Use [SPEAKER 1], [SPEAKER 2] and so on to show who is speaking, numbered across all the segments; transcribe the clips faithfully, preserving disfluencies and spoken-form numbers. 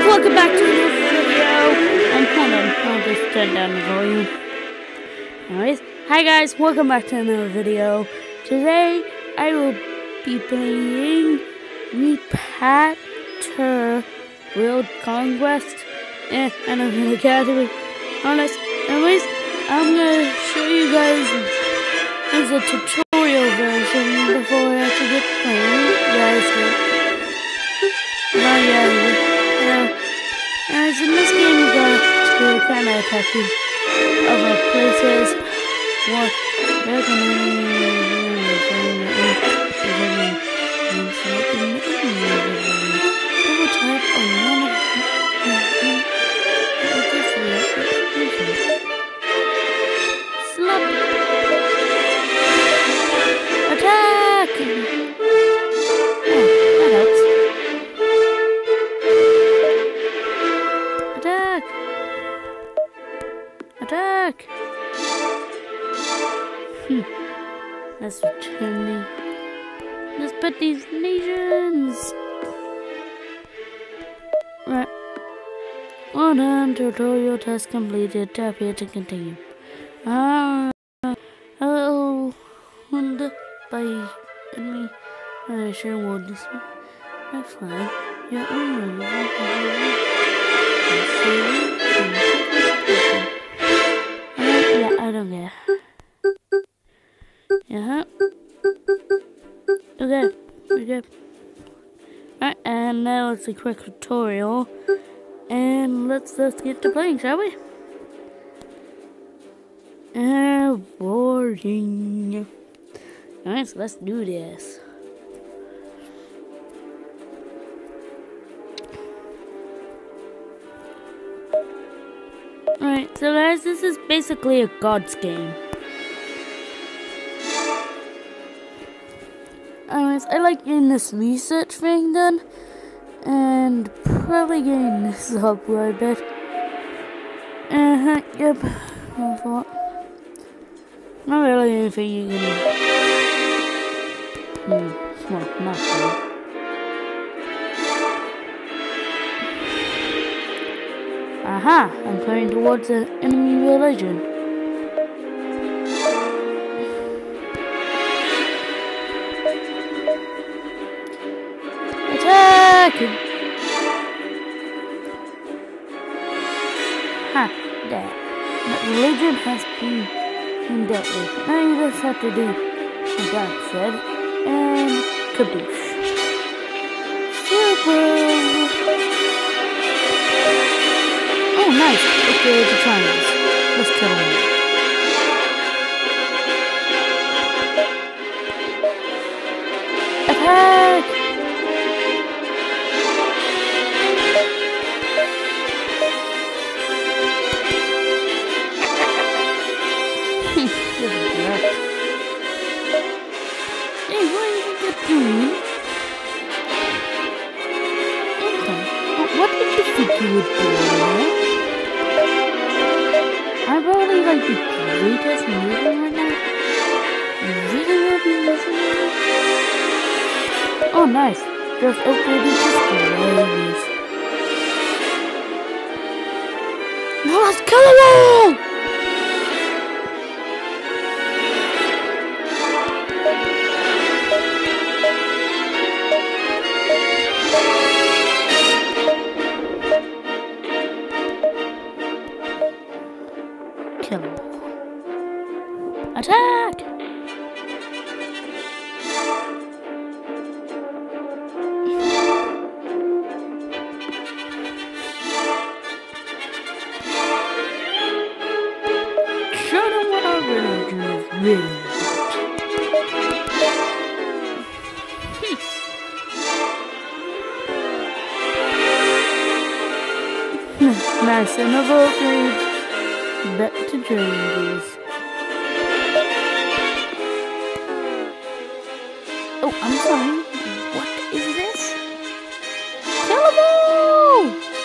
[SPEAKER 1] welcome back to this video. And hold on, I'll just turn down the volume. Anyways, hi guys, welcome back to another video. Today, I will be playing Repatter World Conquest. Eh, I don't really care to be honest. Anyways, I'm gonna show you guys as a tutorial version before I actually get playing. Guys, not yet. Yeah. As in this game, you got to kind of attack other places. What? They're gonna double tap on one of slap. Attack! Oh, that helps. Attack! Attack! Hmm. Let's return me. Let's put these nations. Right. Well done. Tutorial test completed. Tap here to continue. Ah. Hello. And by enemy. I sure will this one. Next flag. Your own. Yeah, I don't care. Yeah. Okay, we're good. Alright, and now it's a quick tutorial. And let's just get to playing, shall we? Uh, boring. Alright, so let's do this. Alright, so guys, this is basically a God's game. Anyways, I like getting this research thing done, and probably getting this up quite a bit. Uh-huh, yep, I thought. Not really anything you can do. Hmm, well, not good. Aha! I'm going towards the enemy religion. Attack! Ha! There. That religion has been, been dealt with. Now you just have to do what God said. And kadoosh. Super! Oh, nice. Okay, the triangles. Let's cut them out. Attack! Hey, what are you doing? Okay. What did you think you would do? I'm probably like the greatest movie right now. You really will be listening? Oh, nice. Just upgraded to slaves. Now let's kill them all! Kill them all. Attack! Show them what our religion is really about. Nice, another upgrade. Back to Jones. Oh, I'm sorry. What is this? Kill them all!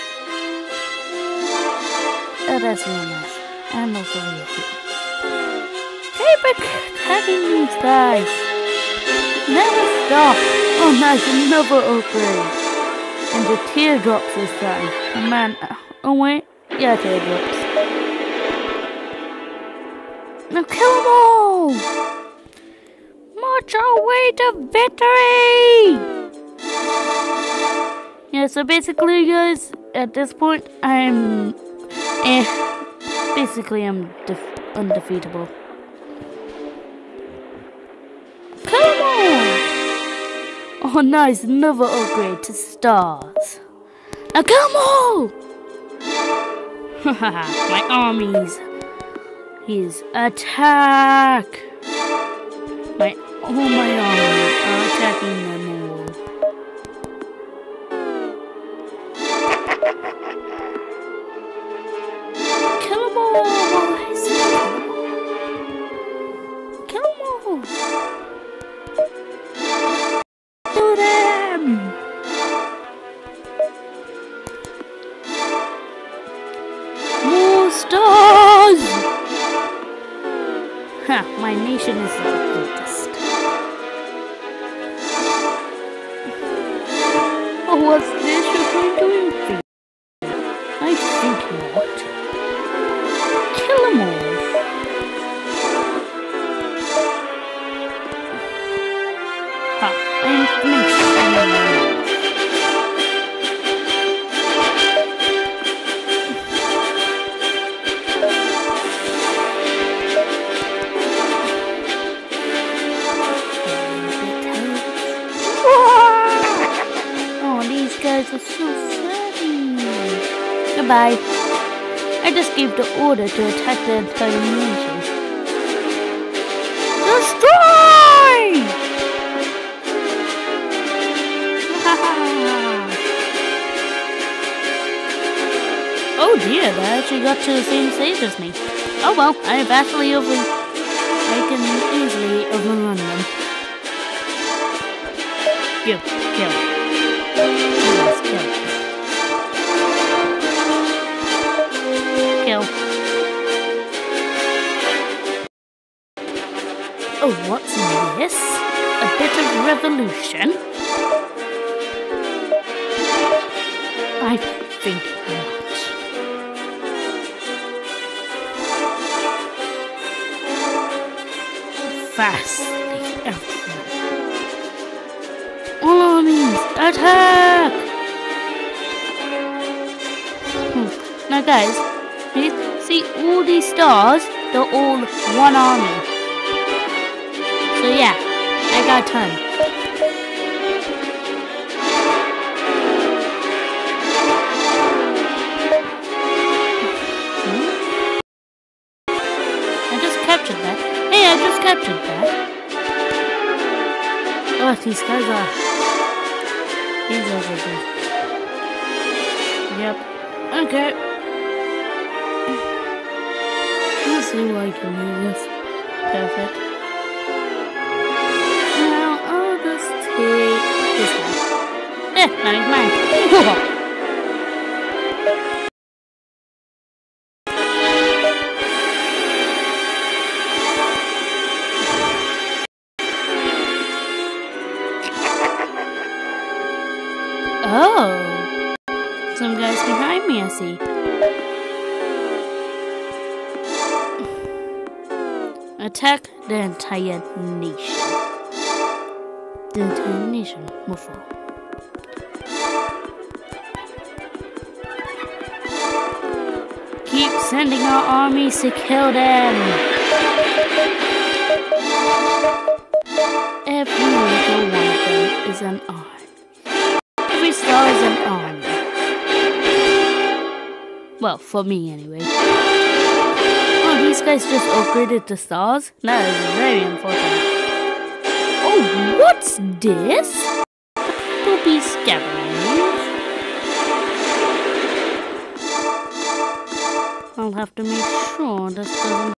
[SPEAKER 1] Oh, that's real nice. And also really cute. Keep attacking these guys. Never stop. Oh, nice. Another upgrade. into teardrops this time. Oh man, oh wait, yeah, teardrops. Now kill them all! March our way to victory! Yeah, so basically guys, at this point, I'm, eh, basically I'm undefeatable. Come on! Oh nice, another upgrade to stars. Now come on! Haha, my armies. His attack! My, all my armies are attacking them all. Kill them all, boys! Kill them all! Do them! More stars! Ha, my nation is the greatest. Oh, what's this you're doing for? I think not. Kill them all. Ha, I'm finished. Guys are so funny. Goodbye. I just gave the order to attack the entire nation. Destroy! Oh dear, they actually got to the same stage as me. Oh well, I have actually over. I can easily overrun them. You kill. Kill. Kill. Oh, what's this? A bit of revolution? I think not. Fastly, everyone. All armies, attack! Now guys, you see all these stars, they're all one army. So yeah, I got a ton. Hmm? I just captured that. Hey, I just captured that. Oh, these guys are... These guys are good. Yep. Okay. Let's see why I can use this. Perfect. Now I'll just take this one. Eh, now he's mine. Oh. Some guys behind me, I see. Attack the entire nation. The entire nation will fall. Keep sending our armies to kill them. Every little one of them is an army. Every star is an army. Well, for me anyway. Oh, these guys just upgraded the stars? That is very important. Oh, what's this? Will be scavengers. I'll have to make sure this doesn't.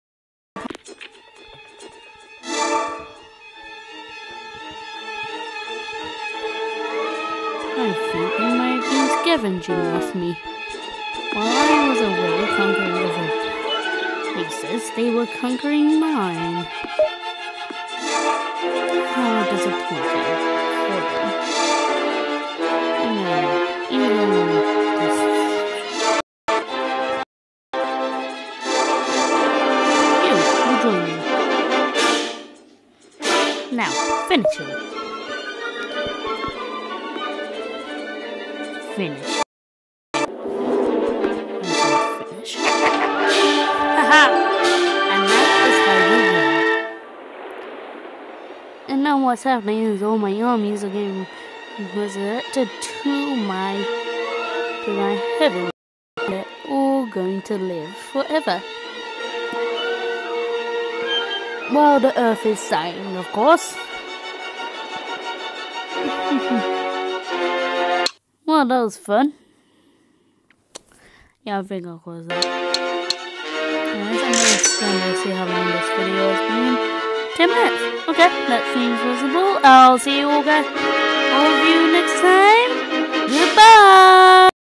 [SPEAKER 1] I think they might have been scavenging off me. While I was away conquering other places, they were conquering mine. How disappointing for them. Anyway. actually. Finish. Finish. Haha! And that is how you win. And now what's happening is all my armies are getting resurrected to my to my heaven. They're all going to live forever. Well, the earth is dying, of course. Well, that was fun. Yeah, I think I'll close that. Anyways, I'm gonna stand and see how long this video has been. ten minutes. Okay, that seems reasonable. I'll see you all guys, all of you next time. Goodbye.